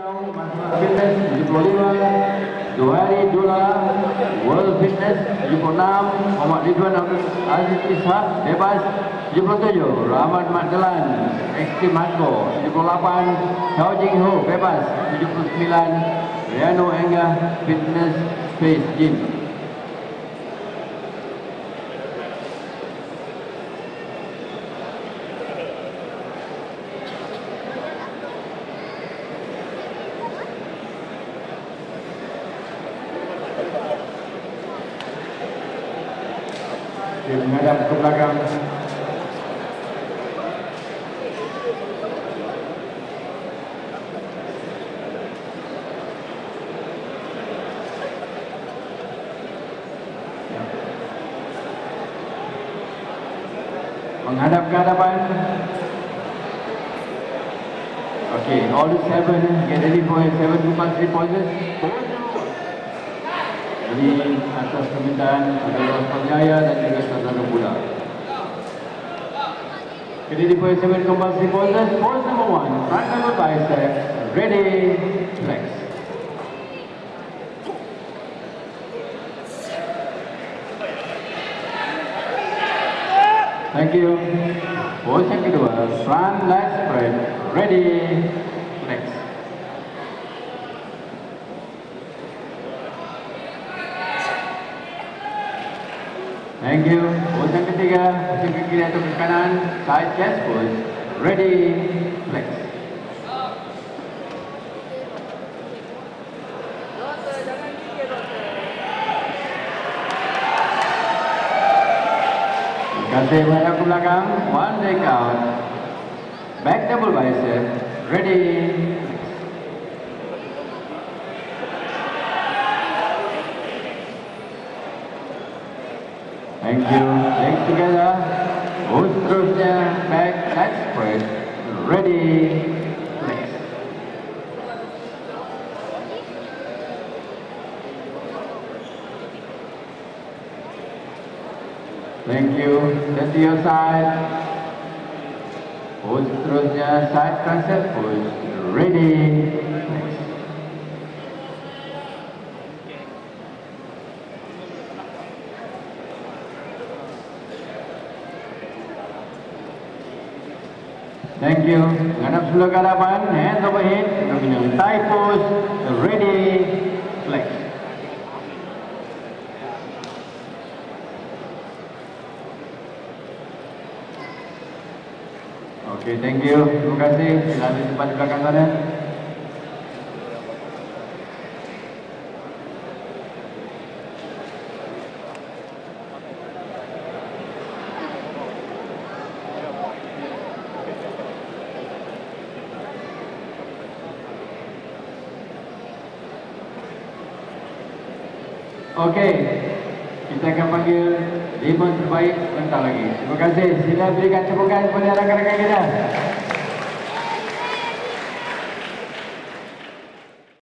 Fitness 75, Zuhairi Dula, World Fitness 76, Muhammad Ridwan Aziz Ishak, bebas 77, Rahmat Magdalan, Extreme Hardcore 78, Chao Jing Ho, bebas 79, Riano Engah, Fitness Space Gym. Dia menghadap ke belakang. Menghadap ke hadapan. Okay, all the 7 get ready for 7 compulsory poses. Jadi atas permintaan Saudara Jaya dan juga Saudara Buddha. Ready for 7 compulsory poses. Pose number 1, front double bicep. Ready, flex. Thank you. Pose yang kedua, front leg spread. Ready, flex. Thank you. Pose yang ketiga, pusing ke kiri atau ke kanan, side chest pose. Ready, flex. Terima kasih menghadap ke belakang. One leg out. Back double bicep. Ready, flex. Thank you. Legs together. Pose terusnya. Back leg spread. Ready, flex. Thank you. Turn to your side. Pose terusnya. Side tricep pose. Ready, flex. Thank you. Menghadap sebelah ke hadapan, hands overhead, kita punya Thai pose, ready, flex. Okay, thank you. Terima kasih. Sila ambil tempat di belakang sana. Okey, kita akan panggil 5 terbaik sebentar lagi. Terima kasih. Sila berikan tepukan kepada rakan-rakan kita.